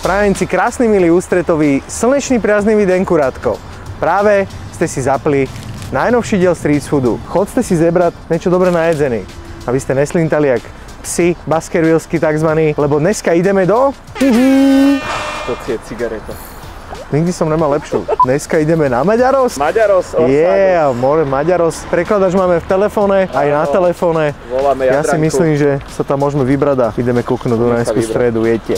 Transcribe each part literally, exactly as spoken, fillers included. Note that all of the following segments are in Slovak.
Prajenci, krásny, milý, ústretový, slnečný, priaznivý deň, kurátko. Práve ste si zapli najnovší diel Street Foodu. Chodte si zebrať niečo dobre najedzený, aby ste neslintali jak psi, baskervilsky takzvaní, lebo dneska ideme do... To je cigareta. Nikdy som nemal lepšiu. Dneska ideme na Maďaros. Maďaros, Orságo. Yeah, more Maďaros. Prekladač máme v telefóne, aj na telefóne. Voláme Ja Jadranku. si myslím, že sa tam môžeme vybrať a ideme kúknúť do Dunajskú stredu, viete.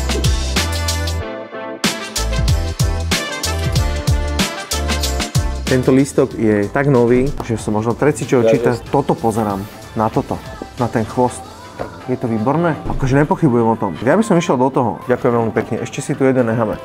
Tento lístok je tak nový, že som možno treci čo číta. Toto pozerám, na toto, na ten chvost. Je to výborné? Akože nepochybujem o tom. Ja by som išiel do toho. Ďakujem veľmi pekne. Ešte si tu jeden necháme.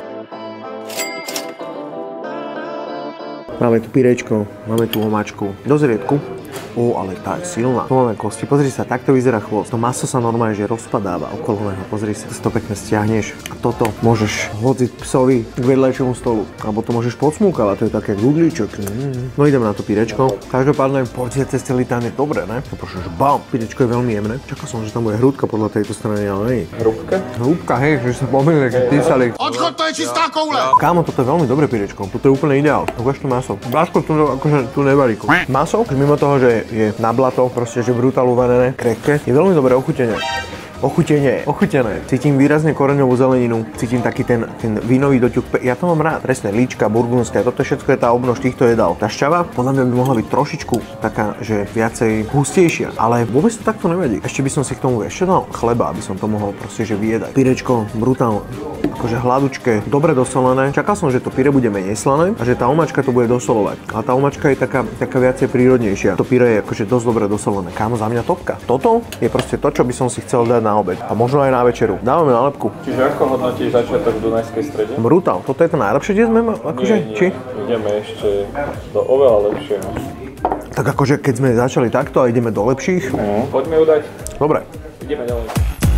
Máme tu pyrečko, máme tu omáčku, dozriedku. Ó, ale tá je silná. Tu máme kosti, pozri sa, takto vyzerá chvost. To maso sa normálne že rozpadáva okolo neho, pozri sa, si to pekne stiahneš. A toto môžeš hodiť psovi k vedľajšiemu stolu. Alebo to môžeš podsmúkavať, to je také gudlíčok. Mm. No ideme na to pyrečko. Každopádne porcia cez celý tán je dobré, ne? To prošlo, že bam! Pyrečko je veľmi jemné. Čakal som, že tam bude hrúdka podľa tejto strany, ale nie. Hrúbka? Hrúbka, hej, že sa pomýlili, keď písali. Odchod, to je čistá koule! Kámo, toto je veľmi dobré pyrečko. Toto je úplne ideál. Ukáž to maso. Báško, tu akože tu nevarí. Maso, mimo toho, že je na blato, proste, že brutál uvarené, krehké, je veľmi dobré ochutenie. Ochutenie, ochutené. Cítim výrazne koreňovú zeleninu, cítim taký ten, ten vínový doťuk. Ja to mám rád. Presne, líčka, burgundské, toto všetko je tá obnož týchto jedál. Tá šťava podľa mňa by mohla byť trošičku taká, že viacej hustejšia, ale vôbec to takto nevadí. Ešte by som si k tomu ešte dal chleba, aby som to mohol proste že vyjedať. Pyrečko, brutálne, akože hladučké, dobre dosolené. Čakal som, že to pyre bude menej slané a že tá omáčka to bude dosolovať. A tá omáčka je taká, taká viacej prírodnejšia. To pyre je akože dosť dobre dosolené. Kámo, za mňa topka. Toto je proste to, čo by som si chcel dať na obed a možno aj na večeru. Dávame nálepku. Čiže ako hodnotíš začiatok v Dunajskej strede? Brutál. Toto je to najlepšie, kde sme, akože, nie, nie. či? Ideme ešte do oveľa lepšieho. Tak akože, keď sme začali takto a ideme do lepších. Mm. Poďme ju dať. Dobre. Ideme ďalej.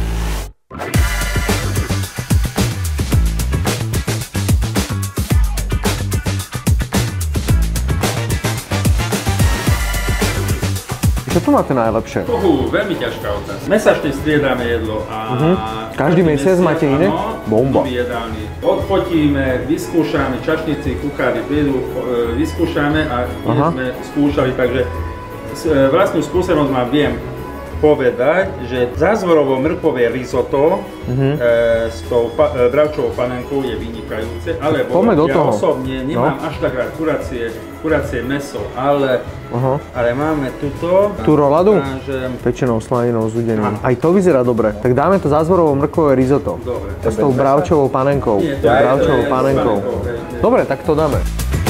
Čo tu máte najlepšie? Uhu, veľmi ťažká otázka. Mesačne striedame jedlo a... Uh-huh. Každý mesiac máte iné? Bomba. Nový jedálny. Odfotíme, vyskúšame, čašníci, kuchári prídu, vyskúšame a my sme skúšali, takže vlastnú skúsenosť mám, viem povedať, že zázvorovo mrkové risotto uh-huh. e, s tou pa, e, bravčovou panenkou je vynikajúce, alebo ja toho. osobne nemám no. až tak rád kuracie, kuracie mäso, ale, uh-huh. ale máme tuto. Tú roladu? Že... Pečenou slaninou z udeným. Aj to vyzerá dobre. Tak dáme to zázvorovo mrkové risotto. Dobre. S tou bravčovou panenkou. Nie, to je bravčovou panenkou. panenkou. Dobre, tak to dáme.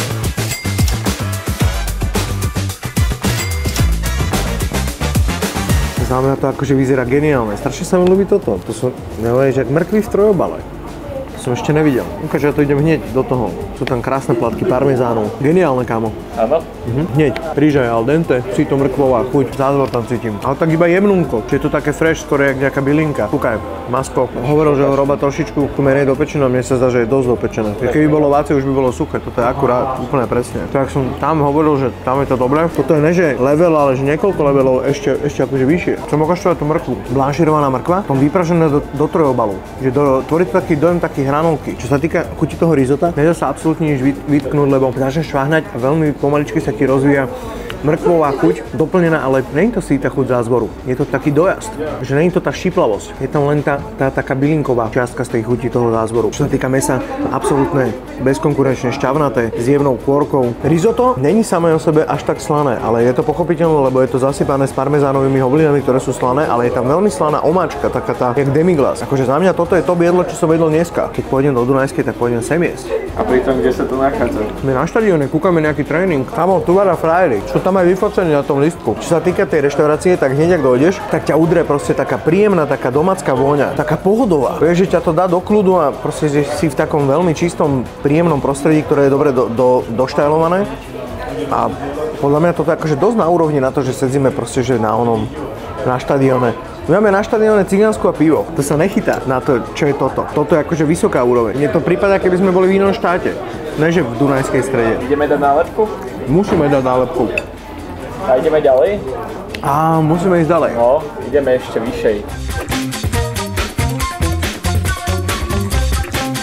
Znamená to akože vyzerá geniálne. Strašne sa mi ľúbi toto. To sú, nevieš, jak mrkvy v trojobale. To som ešte nevidel. Ukáž, ja to idem hneď do toho. Sú tam krásne platky parmezánu. Geniálne, kámo. Áno? Mhm. Hneď. Rýža je al dente, si to mrkvová chuť, zázvor tam cítim. Ale tak iba jemnúnko. Čiže je to také fresh, skoro jak nejaká bylinka. Kúkaj, masko. Hovoril, že ho robá trošičku tu menej dopečené, mne sa zdá, že je dosť dopečené. Keby bolo vácie, už by bolo suché. Toto je akurát, úplne presne. Tak som tam hovoril, že tam je to dobré. Toto je ne že level, ale že niekoľko levelov ešte, ešte akože vyššie. Chcem ukážtovať tú mrkvu. Blanširovaná mrkva, potom vypražené do, do trojobalu. Že do, tvorí to taký dojem taký hranolky. Čo sa týka chuti toho risota, nedá sa absolútne nič vytknúť, lebo začneš šváhnuť a veľmi pomaličky sa ti rozvíja mrkvová chuť, doplnená, ale nie je to síta chuť zázvoru. Je to taký dojazd, že nie je to tá šiplavosť. Je tam len tá, tá taká bylinková čiastka z tej chuti toho zázvoru. Čo sa týka mesa, absolútne bezkonkurenčne šťavnaté, s jemnou kôrkou. Risotto není samé o sebe až tak slané, ale je to pochopiteľné, lebo je to zasypané s parmezánovými hovlinami, ktoré sú slané, ale je tam veľmi slaná omáčka, taká tá, jak demiglas. Akože za mňa toto je top jedlo, čo som jedol dneska. Keď pôjdem do Dunajskej, tak pôjdem sem jesť. A pritom, kde sa to nachádza? My na štadióne kúkame nejaký tréning. Tam tu vara frajeri. Čo tam aj vyfocený na tom listku. Čo sa týka tej reštaurácie, tak hneď ak dojdeš, tak ťa udrie proste taká príjemná, taká domácka vôňa, taká pohodová. Vieš, že ťa to dá do kľudu a proste že si v takom veľmi čistom, príjemnom prostredí, ktoré je dobre do, do, doštajlované. A podľa mňa toto je akože dosť na úrovni na to, že sedzíme proste že na onom, na štadióne. My máme na štadióne cigánsku a pivo. To sa nechytá na to, čo je toto. Toto je akože vysoká úroveň. Mne to prípada, keby sme boli v inom štáte. Ne, že v Dunajskej strede. Ideme dať nálepku? Musíme dať nálepku. A ideme ďalej? Á, musíme ísť ďalej. No, ideme ešte vyššej.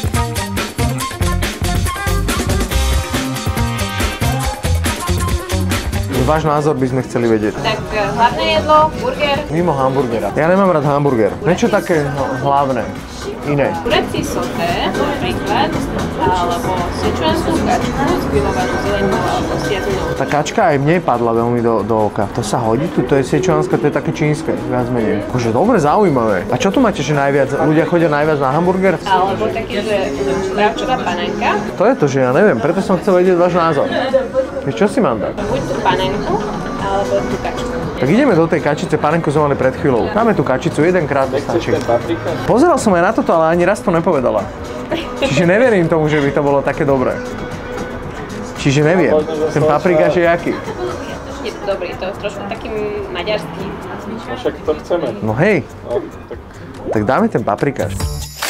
váš názor by sme chceli vedieť. Tak hlavné jedlo, burger. Mimo hamburgera. Ja nemám rád hamburger. Niečo také hlavné. Iné. Kurecí soté, napríklad, alebo sičuanskú kačku s grillovanou zeleninou alebo siazninou. Tá kačka aj mne padla veľmi do, do oka. To sa hodí tu, to je sičuanské, to je také čínske, viac menej. Akože dobre, zaujímavé. A čo tu máte, že najviac? Ľudia chodia najviac na hamburger? Alebo také, že bravčová panenka. To je to, že ja neviem, preto som chcel vedieť váš názor. Vieš, čo si mám dať? Buď tú panenku, alebo tú kačku. Tak ideme do tej kačice, panenku sme mali pred chvíľou. Dáme tú kačicu, jedenkrát to stačí. Pozeral som aj na toto, ale ani raz to nepovedala. Čiže neverím tomu, že by to bolo také dobré. Čiže neviem, ten paprikaš je aký? Je to dobrý, to je trošku taký maďarský. No však to chceme. No hej, No, tak tak dáme ten paprikaš.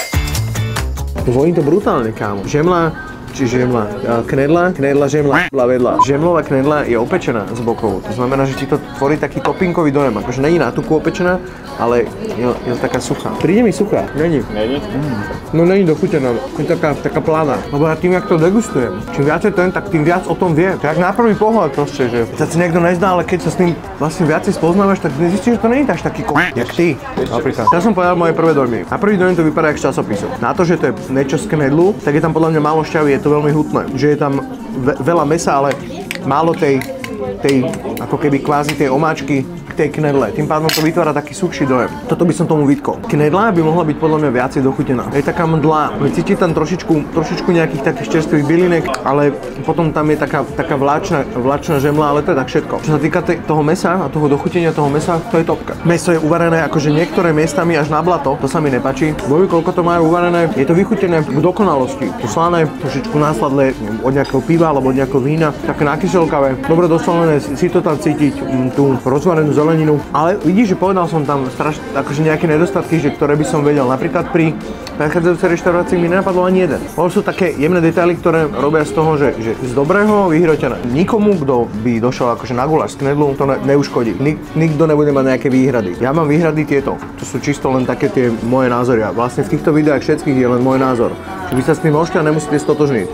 Voní to brutálne, kámo. Žemla, či žemla, knedla, knedla, žemla, vedľa. Žemlová knedla je opečená z bokov. To znamená, že ti to tvorí taký topinkový dojem. Akože není na tuku opečená, ale je, je to taká suchá. Príde mi suchá. Není. není? Mm. No není dochutená, je taká, taká plná. Lebo ja tým, jak to degustujem, čím viacej to jem, tak tým viac o tom viem. Tak na prvý pohľad proste, že sa si niekto nezdá, ale keď sa s tým vlastne viacej spoznávaš, tak zistíš, že to není až taký ko... jak ty. Napríklad. Ja som povedal moje prvé dojmy. Na prvý dojem to vypadá jak z časopisu. Na to, že to je niečo z knedlu, tak je tam podľa mňa málo šťavy, je to veľmi hutné. Že je tam ve- veľa mesa, ale málo tej, tej, ako keby kvázi tej omáčky tej knedle. Tým pádom to vytvára taký suchší dojem. Toto by som tomu vytkol. Knedla by mohla byť podľa mňa viacej dochutená. Je taká mdlá. Cíti tam trošičku, trošičku nejakých takých čerstvých bylinek, ale potom tam je taká, taká vláčna, vláčna žemla, ale to je tak všetko. Čo sa týka te, toho mesa a toho dochutenia toho mesa, to je topka. Meso je uvarené akože niektoré miestami až na blato, to sa mi nepáči. Boju, koľko to majú uvarené, je to vychutené k dokonalosti. To slané, trošičku následle od nejakého piva alebo od nejakého vína, také nakyselkavé, dobre doslovené, si to tam cítiť, tú rozvarenú zeleninu, ale vidíš, že povedal som tam strašne akože nejaké nedostatky, že ktoré by som vedel. Napríklad pri predchádzajúcej reštaurácii mi nenapadlo ani jeden. Ono sú také jemné detaily, ktoré robia z toho, že, že z dobrého vyhrotené. Nikomu, kto by došiel akože na guláš z knedlu, to ne, neuškodí. Nik, nikto nebude mať nejaké výhrady. Ja mám výhrady tieto. To sú čisto len také tie moje názory. A vlastne v týchto videách všetkých je len môj názor. Že vy sa s tým môžete a nemusíte stotožniť.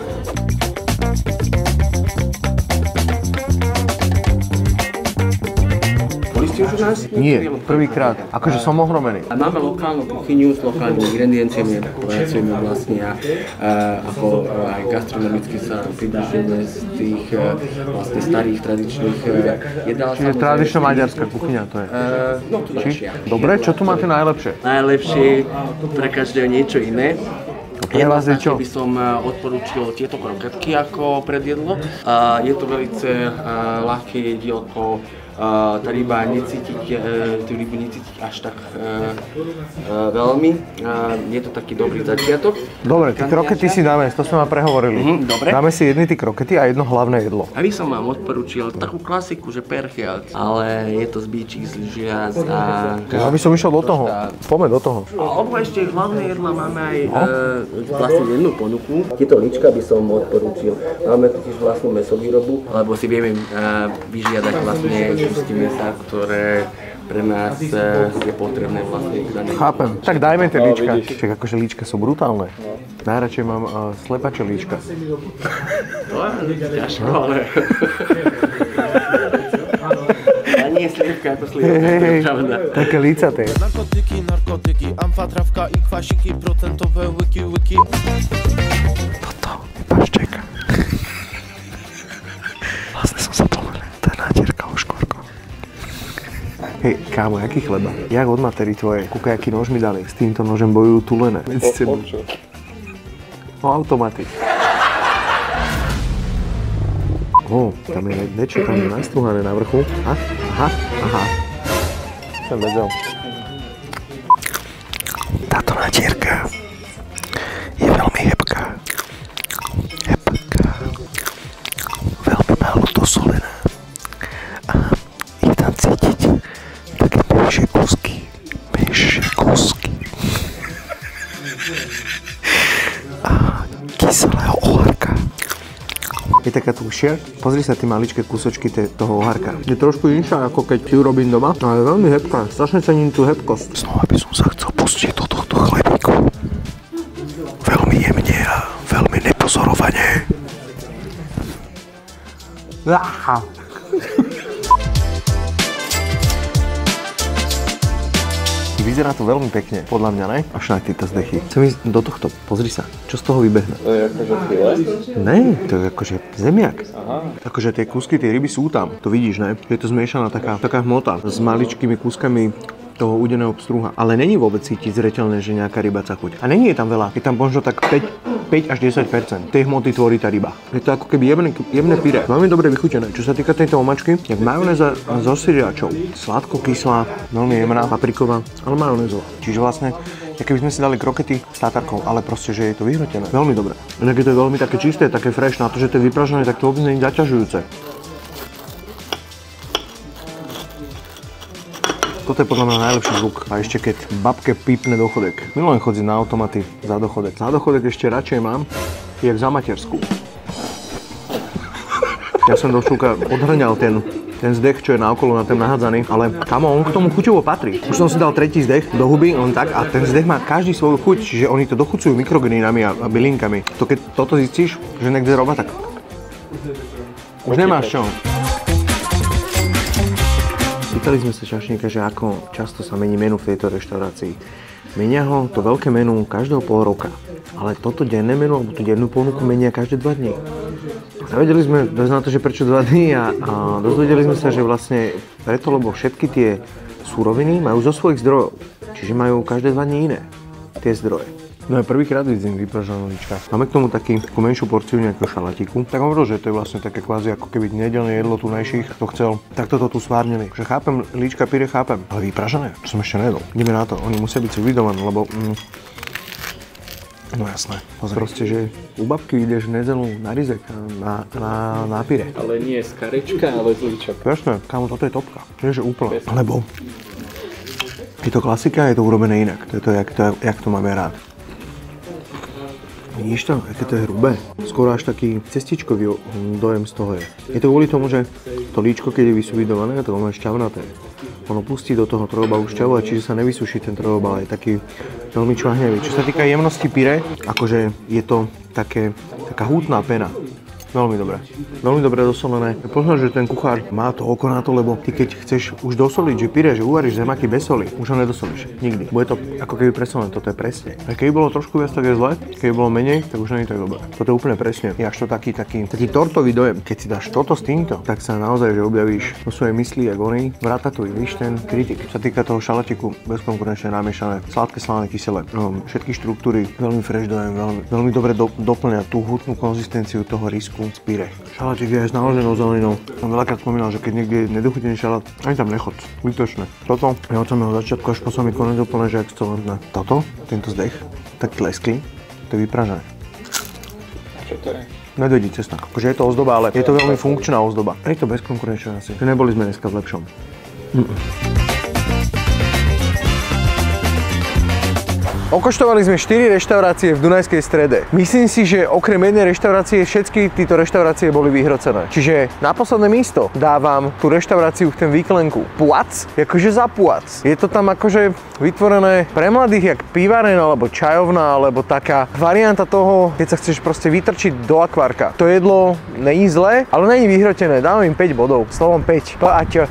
Nie, prvýkrát. Akože som ohromený. A máme lokálnu kuchyňu s lokálnymi ingredienciami, pracujeme vlastne a, a ako aj gastronomicky sa pridržujeme z tých vlastne starých tradičných jedál. Čiže tradičná maďarská kuchyňa to je. Uh, no to Či? Dobre, čo tu máte najlepšie? Najlepšie pre každého niečo iné. Pre vás je čo? By som odporúčil tieto kroketky ako predjedlo. Uh, je to veľce uh, ľahké dielko. Uh, tá ryba necítiť, uh, tú rybu necítiť až tak uh, uh, veľmi. Uh, je to taký dobrý začiatok. Dobre, tie krokety si dáme, to sme vám prehovorili. Mm, dobre. Dáme si jedny tie krokety a jedno hlavné jedlo. A by som vám odporúčil takú klasiku, že perchiac, ale je to z bičích, z lyžiac a... Ja by som išiel do toho. Poďme do toho. Alebo ešte hlavné jedla máme aj no? uh, vlastne jednu ponuku. Tieto líčka by som odporúčil. Máme totiž vlastnú mäsovýrobu, lebo si vieme uh, vyžiadať vlastne kusti mäsa, ktoré pre nás uh, je potrebné vlastne. Chápem. Tak dajme tie líčka. Čiže akože líčka sú brutálne. Najradšej mám uh, slepače líčka. To je ťažko, ale... A nie slivka, to slivka, to je pravda. Také lícaté. Narkotyki, narkotyki, amfatrawka i kwasiki, procentowe łyki, łyki. Toto je pašček. Vlastne som sa pomýlil, to je nádierka o škorko. Hej, kámo, jaký chleba? Jak od matery tvoje? Kúkaj, aký nož mi dali. S týmto nožem bojujú tulené. Medzi sebou. O automaty. Ó, tam je niečo, tam je nastruhané na vrchu. A? Aha, aha. Som vedel. Táto nádierka je veľmi hebká. Hebká. Veľmi málo dosolená. A je tam cítiť také menšie kusky. Menšie kusky. A kyselého oharka. Je taká tušia. Pozri sa tie maličké kúsočky toho oharka. Je trošku inšia, ako keď ju robím doma, ale je veľmi hebká. Strašne cením tú hebkosť. Znova by som sa chcel pustiť do tohto chlebíku. Veľmi jemne a veľmi nepozorovane. vyzerá to veľmi pekne, podľa mňa, ne? Až na tieto zdechy. Chcem ísť do tohto, pozri sa, čo z toho vybehne. To je akože filet? Ne, to je akože zemiak. Aha. Akože tie kúsky, tie ryby sú tam, to vidíš, ne? Je to zmiešaná taká, taká hmota s maličkými kúskami toho údeného pstruha. Ale není vôbec cítiť zreteľné, že nejaká ryba chce chuť. A není je tam veľa, je tam možno tak päť, päť až desať percent tej hmoty tvorí tá ryba. Je to ako keby jemné, jemné pyré. Veľmi dobre vychutené. Čo sa týka tejto omačky, jak majonéza so syriačou. Sladko-kyslá, veľmi jemná, papriková, ale majonézová. Čiže vlastne keby sme si dali krokety s tátarkou, ale proste, že je to vyhrotené. Veľmi dobre. Inak je to veľmi také čisté, také fresh, na to, že to je vypražené, tak to vôbec nie je zaťažujúce. Toto je podľa mňa najlepší zvuk. A ešte keď babke pípne dochodek. Milujem chodiť na automaty za dochodek. Za dochodek ešte radšej mám, jak za matersku. Ja som do šúka odhrňal ten, ten zdech, čo je naokolo na ten nahádzaný, ale kamo, on k tomu chuťovo patrí. Už som si dal tretí zdech do huby, len tak, a ten zdech má každý svoju chuť, čiže oni to dochucujú mikrogenínami a, a bylinkami. To keď toto zistíš, že niekde roba, tak už nemáš čo. Pýtali sme sa čašníka, že ako často sa mení menu v tejto reštaurácii. Menia ho to veľké menu každého pol roka, ale toto denné menu alebo tú dennú ponuku menia každé dva dní. Zavedeli sme dosť na to, že prečo dva dní a, a dozvedeli sme sa, že vlastne preto, lebo všetky tie súroviny majú zo svojich zdrojov, čiže majú každé dva dní iné tie zdroje. No ja prvýkrát vidím vypražanú líčka. Máme k tomu taký, takú menšiu porciu nejakého šalatiku. Tak hovoril, že to je vlastne také kvázi ako keby nedeľné jedlo tunajších, kto chcel. Tak toto tu stvárnili. Že chápem, líčka pyré chápem, ale vypražané, to som ešte nejedol. Ideme na to, oni musia byť civilizovaní, lebo... Mm, no jasné. Pozri. Proste, že u babky ideš v nedelu na rizek, na, na, na pyré. Ale nie z karečka, ale z líčok. Jasné, kámo, toto je topka. Nie, že úplne. Lebo je to klasika, je to urobené inak. To je to, jak to, jak to máme rád. Vidíš to, aké to je hrubé. Skoro až taký cestičkový dojem z toho je. Je to kvôli tomu, že to líčko, keď je vysubidované, to ono je šťavnaté. Ono pustí do toho trojobalu šťavu a čiže sa nevysuší ten trojobal, je taký veľmi čvahňavý. Čo sa týka jemnosti pyré, akože je to také, taká hutná pena. Veľmi dobré. Veľmi dobre dosolené. Poznám, že ten kuchár má to oko na to, lebo ty keď chceš už dosoliť, že pyré, že uvaríš zemaky bez soli, už ho nedosolíš. Nikdy. Bude to ako keby presolené, toto je presne. A keby bolo trošku viac, tak je zle. Keby bolo menej, tak už nie je tak dobré. Toto je úplne presne. Je až to taký, taký, taký tortový dojem. Keď si dáš toto s týmto, tak sa naozaj že objavíš vo svojej mysli, jak oni. Ratatouille, víš, ten kritik. Čo sa týka toho šalatiku, bezkonkurenčne namiešané, sladké, slané, kyselé. Um, všetky štruktúry, veľmi fresh dojem, veľmi, veľmi dobre do, doplňa tú hutnú konzistenciu toho risku z pyré. Šalátik je aj s naloženou zeleninou. Som veľakrát spomínal, že keď niekde je nedochutený šalát, ani tam nechod. Vytočné. Toto je od samého začiatku až po samý konec úplne, že excelentné. Toto, tento zdech, tak tlesklý, to je vypražené. Čo to je? Medvedí cesnak. Akože je to ozdoba, ale je to veľmi funkčná ozdoba. Je to bezkonkurenčné asi. Že neboli sme dneska v lepšom. Mm-mm. Okoštovali sme štyri reštaurácie v Dunajskej Strede. Myslím si, že okrem jednej reštaurácie všetky títo reštaurácie boli vyhrocené. Čiže na posledné místo dávam tú reštauráciu v ten výklenku. Puac, akože za Puac. Je to tam akože vytvorené pre mladých jak piváren alebo čajovná, alebo taká varianta toho, keď sa chceš proste vytrčiť do akvárka. To jedlo není zlé, ale není vyhrotené. Dávam im päť bodov. Slovom päť. Paťo.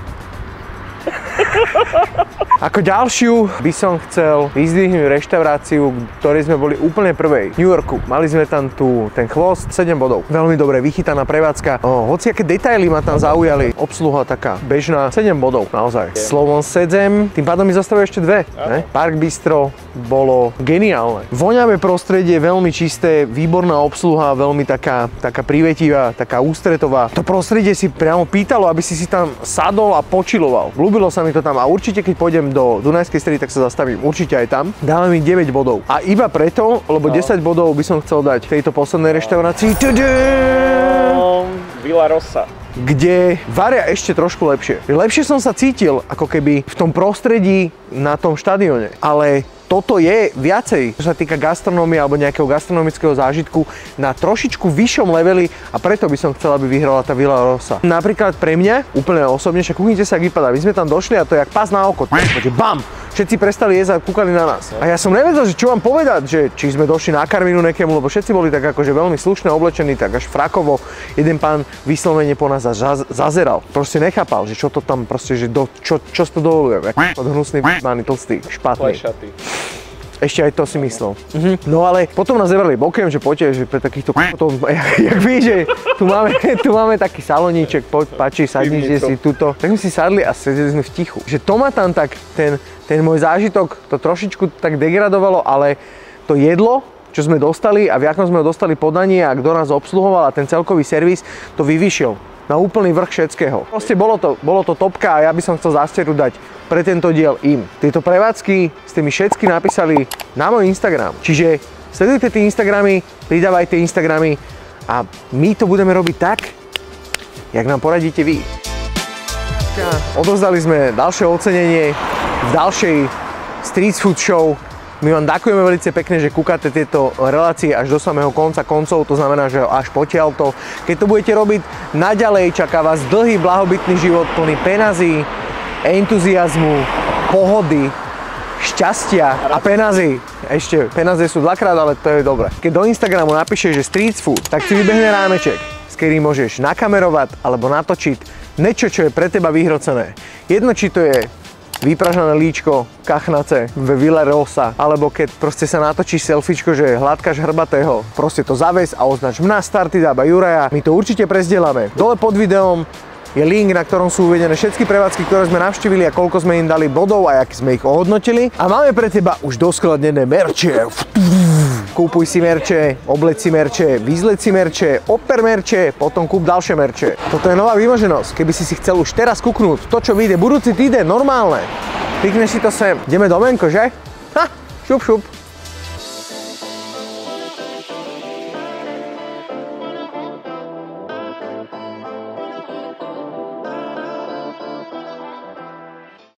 Ako ďalšiu by som chcel vyzdvihnúť reštauráciu, ktorej sme boli úplne prvej. V New Yorku. Mali sme tam tu ten chvost, sedem bodov. Veľmi dobre vychytaná prevádzka. O, hociaké detaily ma tam zaujali. Obsluha taká bežná. sedem bodov, naozaj. Slovom sedem, tým pádom mi zostávajú ešte dve. Ne? Park Bistro bolo geniálne. Voňavé prostredie, veľmi čisté, výborná obsluha, veľmi taká, taká privetivá, taká ústretová. To prostredie si priamo pýtalo, aby si si tam sadol a počiloval. Ľúbilo sa mi to tam a určite keď pôjdem do Dunajskej Stredy, tak sa zastavím. Určite aj tam. Dávam mi deväť bodov. A iba preto, lebo no. desať bodov by som chcel dať tejto poslednej reštaurácii. No, Villa Rossa. Kde varia ešte trošku lepšie. Lepšie som sa cítil, ako keby v tom prostredí na tom štadióne. Ale toto je viacej, čo sa týka gastronómie alebo nejakého gastronomického zážitku na trošičku vyššom leveli a preto by som chcel, aby vyhrala tá Villa Rossa. Napríklad pre mňa, úplne osobne, však kúknite sa, ak vypadá. My sme tam došli a to je jak pás na oko. Bam! všetci prestali jesť a kúkali na nás. A ja som nevedel, že čo mám povedať, že či sme došli na karmínu nekému, lebo všetci boli tak akože veľmi slušne oblečení, tak až frakovo. Jeden pán vyslovene po nás zazeral. Proste nechápal, že čo to tam proste, že do, čo, čo to dovoluje. Od hnusný b***maný, tlstý, špatný. Ešte aj to si myslel. Mhm. No ale potom nás zebrali bokem, že poďte, že pre takýchto potom, jak, jak víš, že tu máme, tu máme taký saloníček, poď, páči, sadnite si tuto. Tak sme si sadli a sedeli sme v tichu. Že to ma tam tak, ten, ten môj zážitok, to trošičku tak degradovalo, ale to jedlo, čo sme dostali a v akom sme ho dostali podanie a kto nás obsluhoval a ten celkový servis, to vyvyšil na úplný vrch všetkého. Proste bolo to, bolo to topka a ja by som chcel zásteru dať pre tento diel im. Tieto prevádzky ste mi všetky napísali na môj Instagram. Čiže sledujte tie Instagramy, pridávajte Instagramy a my to budeme robiť tak, jak nám poradíte vy. Odovzdali sme ďalšie ocenenie v ďalšej Street Food Show. My vám ďakujeme veľmi pekne, že kúkate tieto relácie až do samého konca koncov, to znamená, že až potiaľto. Keď to budete robiť naďalej, čaká vás dlhý, blahobytný život plný peňazí, entuziazmu, pohody, šťastia a peňazí. Ešte, peňaze sú dvakrát, ale to je dobré. Keď do Instagramu napíšeš, že Street Food, tak ti vybehne rámeček, s ktorým môžeš nakamerovať alebo natočiť niečo, čo je pre teba vyhrocené. Jedno, či to je vypražané líčko, kachnace ve Villa Rosa, alebo keď proste sa natočíš selfiečko, že hladkáš hrbatého, proste to zaves a označ mňa, Startidába, Juraja. My to určite prezdielame. Dole pod videom je link, na ktorom sú uvedené všetky prevádzky, ktoré sme navštívili a koľko sme im dali bodov a aký sme ich ohodnotili. A máme pre teba už doskladnené merče. Kúpuj si merče, obleď si merče, vyzleď si merče, oper merče, potom kúp ďalšie merče. Toto je nová vymoženosť. Keby si si chcel už teraz kúknúť to, čo vyjde budúci týden, normálne, klikneš si to sem. Ideme do Menko, že? Ha, šup, šup.